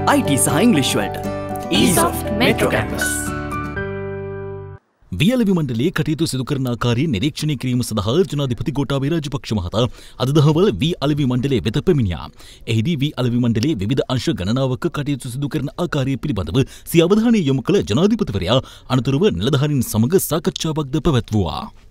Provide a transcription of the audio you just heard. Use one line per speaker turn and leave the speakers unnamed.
IT සහ ඉංග්‍රීසි වලට eSoft Metro Campus.
වියලවි මණ්ඩලයේ කටයුතු සිදු කරන ආකාරයෙන් නිරීක්ෂණය කිරීම සඳහා ජනාධිපති ගෝඨාභය රාජපක්ෂ මහතා අද දහවල් වියලවි මණ්ඩලයේ වෙත පැමිණියා. එහිදී වියලවි මණ්ඩලයේ විවිධ අංශ ගණනාවක කටයුතු සිදු කරන ආකාරය පිළිබඳව සිය අවධානය යොමු කළ ජනාධිපතිවරයා අනතුරුව නිලධාරීන් සමග සාකච්ඡාවක්ද පැවැත්වුවා.